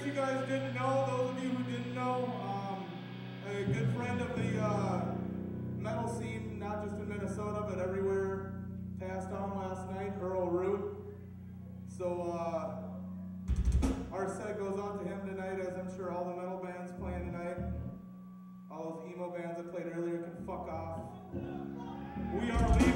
case you guys didn't know, those of you who didn't know, a good friend of the metal scene, not just in Minnesota, but everywhere, passed on last night, Earl Root. So our set goes out to him tonight, as I'm sure all the metal bands playing tonight. All those emo bands that played earlier can fuck off. We are leaving.